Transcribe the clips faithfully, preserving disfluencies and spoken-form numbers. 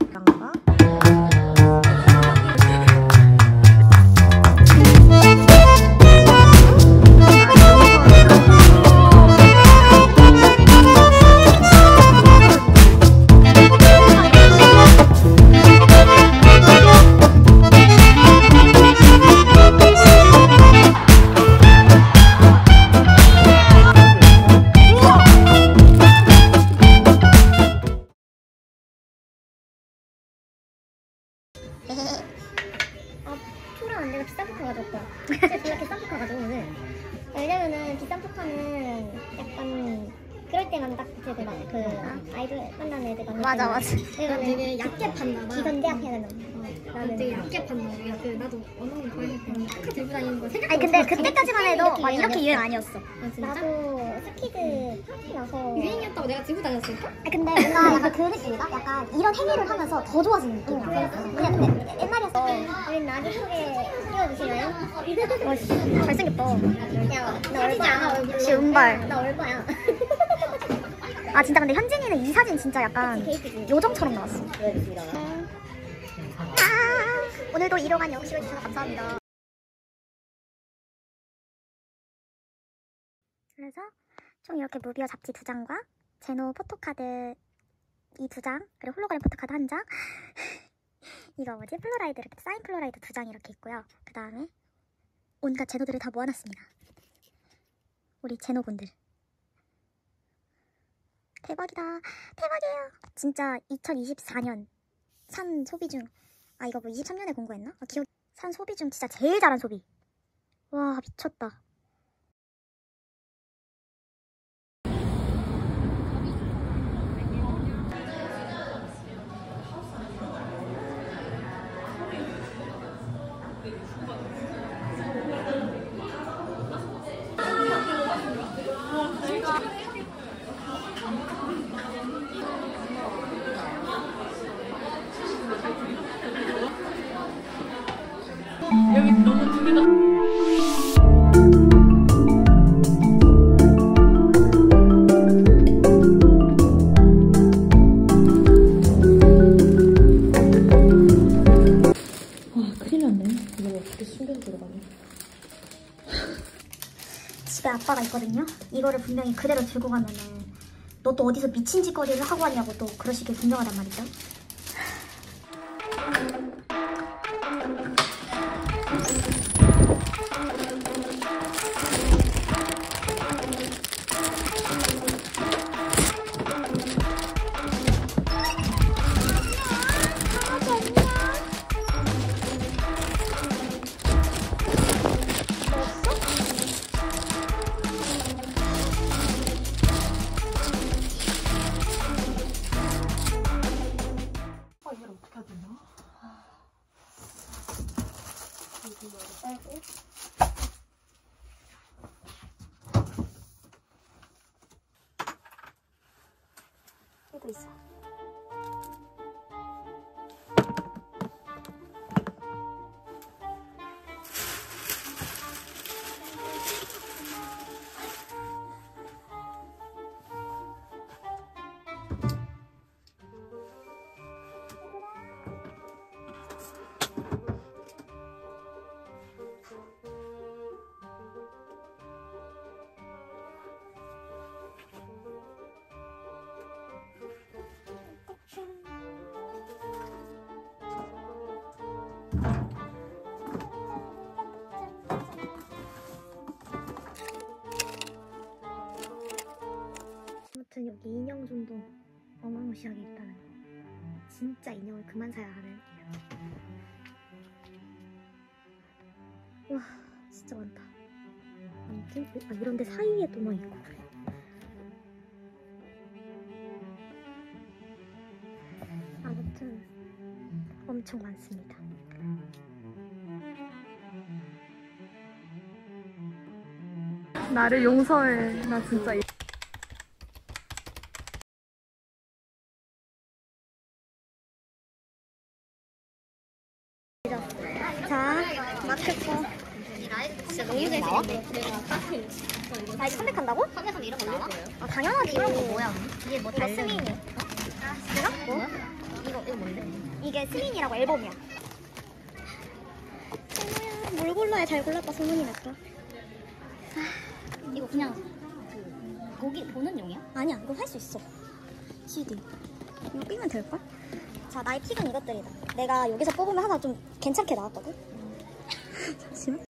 장가. 아, 표랑 내가 비싼 포카 가져올까? 진짜 졸라 비싼 포카 가져오늘 왜냐면은 비싼 포카는 약간 그럴 때만 딱 되게 막 그 아이돌 만나는 애들 만날 맞아 맞아. 내가 되게 얕게 판다봐. 기선제압 해야 된다. 나는 되게 얕게 판다봐. 그 나도 언어는 좋아해서 포카 들고 다니는 거 생각. 아니 근데 그때까지만 해도 막 이렇게 유행 아니었어. 아 진짜? 나도 스키드 파티 나서 유행이었다고 내가 들고 다녔을까? 아니 근데 뭔가 약간 그 느낌이다? 약간 이런 행위를 하면서 더 좋아지는 느낌이야. 그냥 근데 옛날이었어. 우린 나비 소개 띄워주시나요? 와씨 잘생겼다. 야, 나 얼빠야. 역시 은발. 나 얼빠야. 아 진짜 근데 현진이는 이 사진 진짜 약간 케이크지. 요정처럼 나왔어. 그렇습니다. 아, 오늘도 일호간 영식을 주셔서 감사합니다. 그래서 총 이렇게 무비어 잡지 두 장과 제노 포토카드 이 두 장, 그리고 홀로그램 포토카드 한 장, 이거 뭐지? 플로라이드 이렇게 사인 플로라이드 두 장 이렇게 있고요. 그 다음에 온갖 제노들을 다 모아놨습니다. 우리 제노분들. 대박이다. 대박이에요. 진짜 이천이십사 년 산 소비 중, 아 이거 뭐 이십삼 년에 공부했나? 아, 기억. 산 소비 중 진짜 제일 잘한 소비. 와 미쳤다. 여기 너무 두 개다. 와 큰일 났네. 이거 어떻게 숨겨서 들어가네. 집에 아빠가 있거든요. 이거를 분명히 그대로 들고 가면은 너 또 어디서 미친 짓거리를 하고 왔냐고 또 그러시길 분명하단 말이죠. 또 있어. 아무튼 여기 인형 정도 어마무시하게 있다는 거. 진짜 인형을 그만 사야 하는. 와 진짜 많다. 아무튼 아, 이런데 사이에 또 막 있고 그래. 아무튼 엄청 많습니다. 나를 용서해. 나 진짜. 자, 마크코. 진짜 너무 재밌는데. 아, 이거 컴백한다고? 컴백하면 이런 거 나와? 아, 당연하지. 이런 거 뭐야? 이게 뭐 이거 달팽이? 스밍. 아, 내가? 뭐? 이거 이거 뭔데? 이게 스민이라고 앨범이야. 제노야, 뭘 골라야 잘 골랐다 소문이 났다. 이거 그냥 그 보기 보는 용이야? 아니야, 이거 할 수 있어. 씨디. 이거 끼면 될걸? 자, 나의 픽은 이것들이다. 내가 여기서 뽑으면 하나 좀 괜찮게 나왔거든? 잠시만.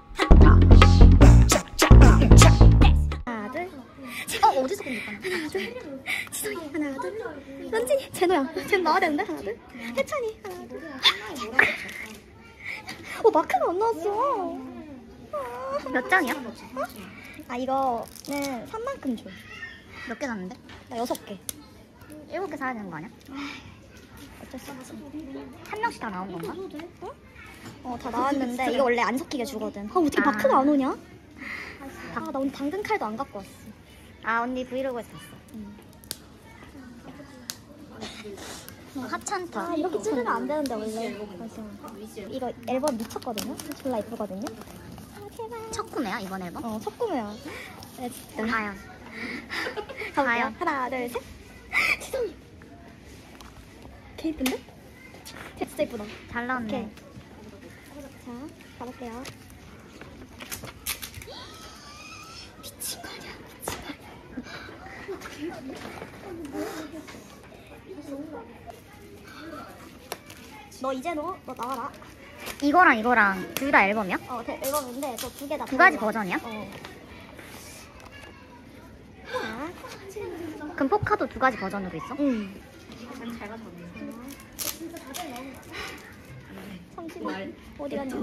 하나, 둘. 어 어디서 공격하나? 하나, 둘. 지성이, 하나, 둘. 런진이, 제노야. 쟤는 나와야 되는데? 하나, 둘. 혜찬이, 하나, 둘. 어, 마크가 안 나왔어. 몇 장이야? 어? 아, 이거는 산만큼 줘. 몇 개 샀는데? 나 여섯 개. 일곱 개 사야 되는 거 아니야? 어쩔 수 없어. 한 명씩 다 나온 건가? 어? 어, 다 나왔는데 이거 원래 안 섞이게 주거든. 아, 어떻게 아. 마크가 안 오냐? 아, 나 오늘 당근 칼도 안 갖고 왔어. 아 언니 브이로그에서 봤어. 하찮다. 아, 이렇게 찌르면 안 되는데 원래. 그래서 이거 앨범 미쳤거든요. 졸라 예쁘거든요. 아, 제발. 첫 구매야 이번 앨범? 어, 첫 구매야. 네, 진짜. 과연. 가볼게요. 과연. 하나, 둘, 셋. 지성이. 개 이쁜데? 진짜 이쁘다. 잘 나왔네. 오케이. 자, 가볼게요. 미친 거 아니야? 미친 거 아니야? 너 이제 너, 너 나와라. 이거랑 이거랑 둘 다 앨범이야? 어, 대, 앨범인데 저 두 개 다. 두 가지 버전이야? 어. 자, 그럼 포카도 두 가지 버전으로 있어? 응. 잠시만. 어디 갔냐?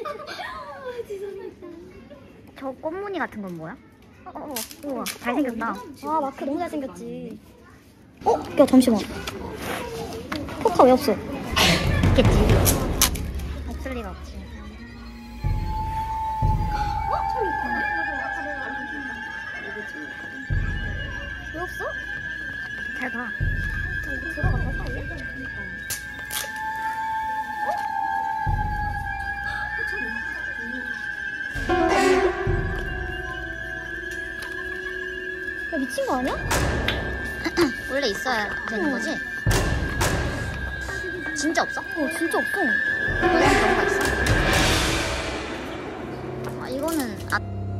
저 꽃무늬 같은 건 뭐야? 어, 어, 어. 우와 잘생겼다. 아, 마크 너무 잘생겼지. 어? 야, 잠시만. 포카 왜 없어? 있겠지. 없을 리가 없지. 왜 없어? 잘 봐. 여기 들어갔나 사이에? 야, 미친 거 아니야? 원래 있어야 되는 거지? 진짜 없어? 어, 진짜 없어. 그런 경우가 있어? 아 이거는 아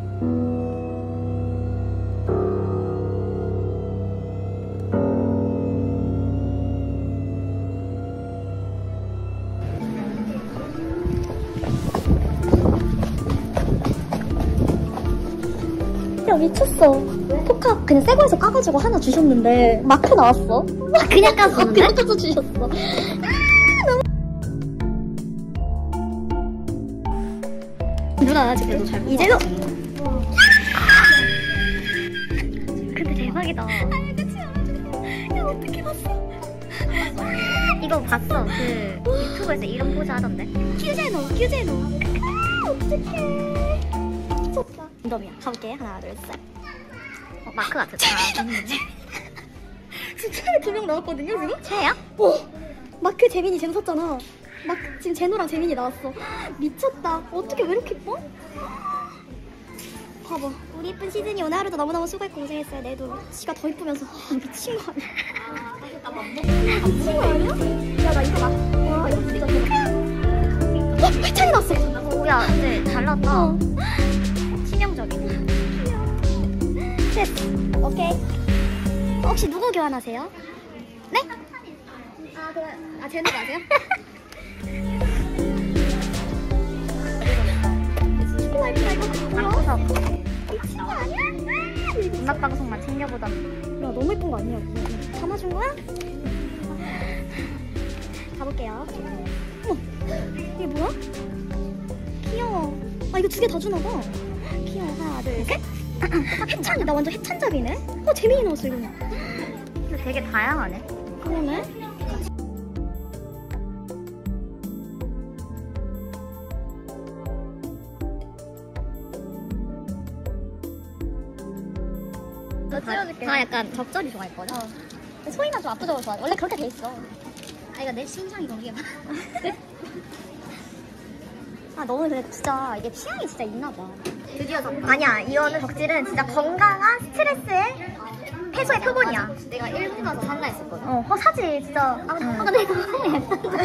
야, 미쳤어. 포카 그냥 새 거에서 까가지고 하나 주셨는데 마크 나왔어. 아, 그냥 깠었는데? 그냥 까서 주셨어. 누나 지금 이제도 근데 대박이다. 야, 어떻게 봤어? 이거 봤어. 그 유튜브에서 이런 포즈 하던데. 큐제노 큐제노. 아, 어떡해. 미쳤다. 랜덤이야. 가볼게. 하나, 둘, 셋. 어, 마크 같았다. 지금 최애 두명 나왔거든요, 지금? 최애야? 어! 마크 재민이 쟤 샀잖아. 마크 지금 제노랑 재민이 나왔어. 미쳤다. 어떻게 왜 이렇게 예뻐? 봐봐. 우리 예쁜 시즌이 오늘 하루도 너무너무 수고했고 고생했어요. 내도 지가 더 예쁘면서. 아, 미친 거 아니야? 미친 거 아니야? 야, 나 이거 나. 와, 이거 진짜 대박. 어, 회찬이 나왔어. 오야 근데 잘 나왔다. 어. 치명적인. 됐. 오케이. 어, 혹시 누구 교환하세요? 네? 아, 그, 아, 제노 아세요? 졸라 예쁘다, 이거. 방구석 미친 거 아니야? 음악 방송만 챙겨보던. 야, 너무 예쁜 거 아니야? 이거? 담아준 거야? 가볼게요. 어머, 이게 뭐야? 귀여워. 아, 이거 두 개 다 주나 봐. 귀여워. 하나, 둘, 셋. 해찬이, 나 완전 해찬잡이네? 어, 재민이 나왔어, 이거. 근데 되게 다양하네. 그러네. 나 찍어줄게. 나 약간 적절히 좋아했거든. 어. 소희만 좀 압도적으로 좋아. 원래 그렇게 돼 있어. 아 이거 내 신상이 거기에. 아, 너는 근데 진짜 이게 취향이 진짜 있나 봐. 드디어 적. 아니야, 이거는 덕질은 진짜 건강한 스트레스에 최소의 표본이야. 내가 일본 가서 살라 했었거든. 어, 어 사지 진짜. 아, 응. 아 근데 너무 예쁜데.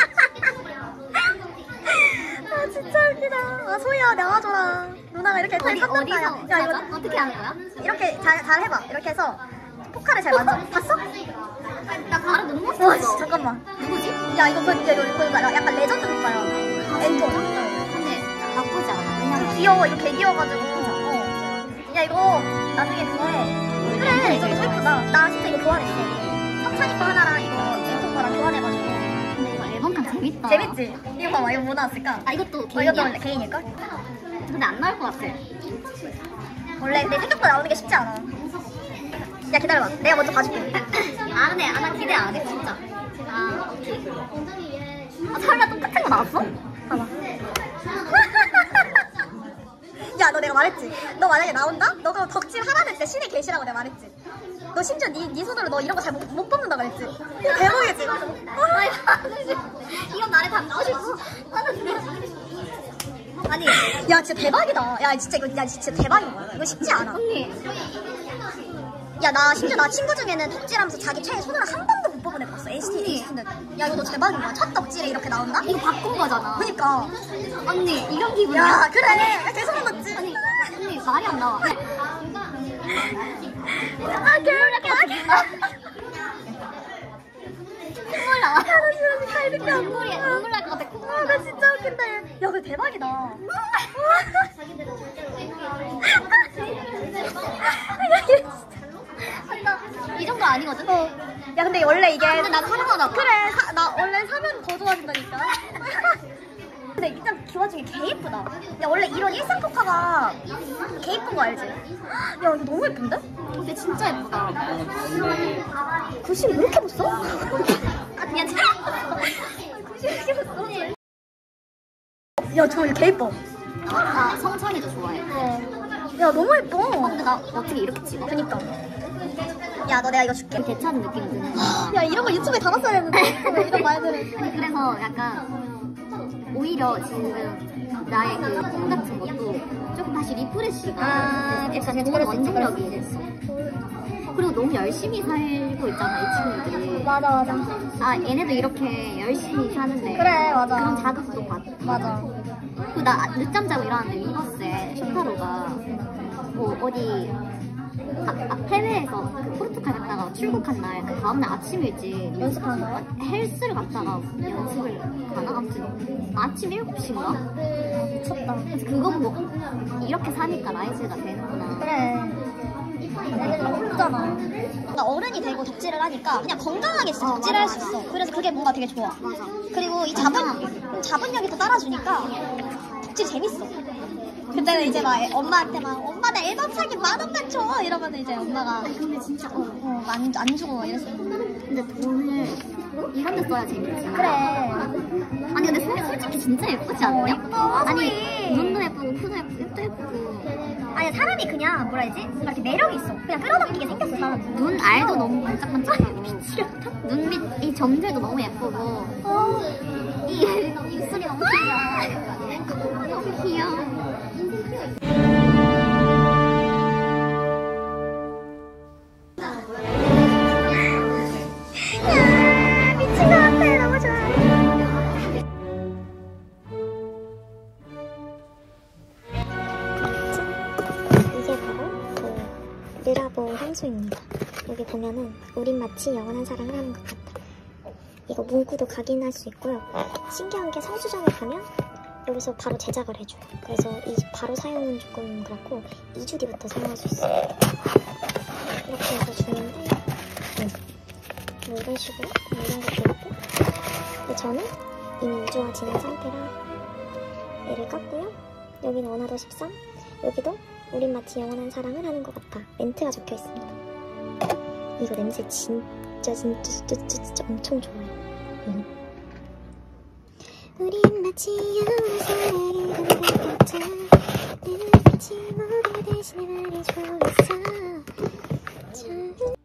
아 진짜 웃기다. 아 소희야 나와줘라. 누나가 이렇게 잘 어디, 샀단다. 어디서 야, 야 이거 찾아? 어떻게 하는 거야? 이렇게 잘, 잘 해봐. 이렇게 해서 포카를 잘 만져. 봤어? 나 바로 못 와 먹었어. 씨, 잠깐만. 누구지? 야 이거 그 이거 이거 이거 약간 레전드 포카야. 엔터. 근데 나쁘지 않아. 왜냐면 귀여워. 이거 개 귀여워가지고. 어. 야 이거 나중에 그거 해. 그래 이거 너무 예쁘다. 나 진짜 이거 교환했어. 성찬이 거 하나랑 이거 엔터 거랑 교환해가지고. 근데 이거 앨범판 재밌다. 재밌지? 이거 봐봐. 이거 뭐 나왔을까? 아 이것도 어, 개인이야? 이것도 원래 개인일걸? 근데 안 나올 것 같아. 원래 근데 생각보다 나오는 게 쉽지 않아. 야 기다려봐. 내가 먼저 봐줄게. 아 근데 아, 나 기대 안 해 진짜. 아 오케이. 아 설마 똑같은 거 나왔어? 봐봐. 야 너 내가 말했지? 너 만약에 나온다? 너 그럼 덕질 하라 했을 때 신의 계시라고 내가 말했지? 너 심지어 네, 네 손으로 너 이런 거 잘 못 못 뽑는다 그랬지? 이거 대박이지? 아니 이건 나를 담고 싶어. 아니 야 진짜 대박이다. 야 진짜 이거 야 진짜 대박인 거야. 이거 쉽지 않아. 언니 야 나 심지어 나 친구 중에는 덕질하면서 자기 최애 손으로 한 번도 못 뽑은 애 봤어. 엔시티 에이티는. 야 이거 너 대박인 거야. 첫 덕질에 이렇게 나온다? 이거 바꾼 거잖아. 그니까. 언니 이런 기분이야. 야 그래. 계속 넣었지. 아니 언니 말이 안 나와. 아 개울이야. 콧물 나와. 야, 나 진짜 갈비뼈 안 눈물이 보여. 눈물 날 것 같아. 콧물 아, 나 진짜 웃긴다. 얘. 야, 근데 대박이다. 이 정도 아니거든. 어. 야, 근데 원래 이게. 근데 나 사랑하나 봐. 그래, 사, 나 원래 사면 더 좋아진다니까. 근데 일단 그 와중에 개 예쁘다. 야, 원래 이런 일상 포카가 개 예쁜 거 알지? 야, 이거 너무 예쁜데? 근데 진짜 예쁘다. 글씨 왜 이렇게 못써? 아 미안. 글씨 왜 이렇게 못써? 야, 저 이거 개 예뻐. 아 성찬이도 좋아해. 야, 너무 예뻐. 근데 나 어떻게 이렇게 찍어? 그니까. 야, 너 내가 이거 줄게. 대차는 느낌이 드는 거야. 야, 이런 거 유튜브에 담았어야 했는데. 이런 말들을. 아니 그래서 약간 오히려 지금 나의 그 꿈 같은 것도 조금 다시 리프레시가 아, 됐어. 그치, 약간 그럴 좋은 수 있지, 원동력이 됐어. 그리고 너무 열심히 살고 있잖아 이 친구들이. 맞아, 맞아. 아 얘네도 이렇게 열심히 사는데 그래, 맞아. 그런 자극도 받고. 맞아. 그리고 나 늦잠 자고 일어났는데 위버스에 쇼타로가 뭐 어디 아, 아, 해외에서 그 포르투갈 갔다가 출국한 날 그 다음날 아침 일찍 연습하는 거야? 헬스를 갔다가 연습을 가나? 아무튼 아침 일곱 시인가? 미쳤다. 그래서 그거 보고 이렇게 사니까 라이즈가 되는구나. 그래. 애들 너무 예쁘잖아. 그러니까 어른이 되고 덕질을 하니까 그냥 건강하게 진짜 어, 덕질을 할 맞아, 수 맞아. 있어. 그래서 그게 뭔가 되게 좋아. 맞아. 그리고 이 자본, 자본력이 또 따라주니까 덕질 재밌어. 그때는 이제 막 엄마한테 막 엄마 나 앨범 사기 만 원만 줘 이러면 이제 엄마가 근데 진짜 어. 어, 안, 안 주고 막 이랬어. 근데 돈을 이런 데 써야 재밌지. 그래. 아니 근데 솔- 솔직히 진짜 예쁘지 않냐? 어, 예뻐, 아니 소희. 눈도 예쁘고 코도 예쁘고 입도 예쁘고 아니 사람이 그냥 뭐라 해야지? 뭔가 이렇게 매력이 있어. 그냥 끌어당기게 생겼어 사람은. 눈 알도 너무 반짝반짝하고 눈 밑 이 점들도 너무 예쁘고 어. 이 입술이 너무 귀여워. 너무 귀여워. 야 미친 것 같아. 너무 좋아. 이게 바로 그 르라보 향수입니다. 여기 보면은 우린 마치 영원한 사랑을 하는 것 같다. 이거 문구도 각인할 수 있고요. 신기한 게 성수점에 가면 여기서 바로 제작을 해줘요. 그래서 이 바로 사용은 조금 그렇고 이 주 뒤부터 사용할 수 있어요. 이렇게 해서 주는데 네. 뭐 이런 식으로 뭐 이런 것도 있고 근데 저는 이미 이 주가 지난 상태라 얘를 깠고요. 여기는 원하도 십삼 여기도 우린 마치 영원한 사랑을 하는 것 같아 멘트가 적혀 있습니다. 이거 냄새 진짜 진짜 진짜 진짜 엄청 좋아요. 음. 우린 마치 영원한 사랑을 하는 것 같아 내 눈빛이 모두 대신에 말해주고 있어.